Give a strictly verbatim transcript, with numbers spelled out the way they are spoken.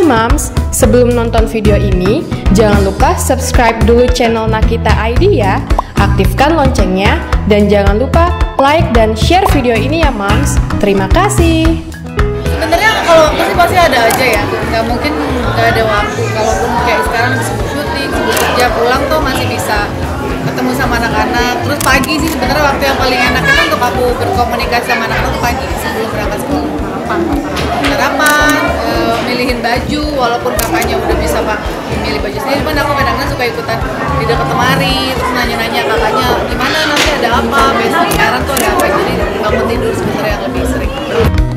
Mams, sebelum nonton video ini, jangan lupa subscribe dulu channel Nakita I D ya, aktifkan loncengnya, dan jangan lupa like dan share video ini ya Mams. Terima kasih. Sebenarnya kalau waktu sih pasti ada aja ya, nggak mungkin nggak ada waktu. Kalaupun kayak sekarang sibuk syuting, sibuk kerja, pulang tuh masih bisa ketemu sama anak-anak. Terus pagi sih sebenarnya waktu yang paling enak itu untuk aku berkomunikasi sama anak-anak tuh pagi sebelum berangkat sekolah. Sarapan, e, milihin baju, walaupun kakaknya udah bisa pak milih baju sendiri, cuman aku kadang-kadang suka ikutan di dekat lemari, terus nanya-nanya kakaknya gimana nanti ada apa, besok sekarang tuh ada apa, jadi bangun tidur sebenarnya yang lebih sering.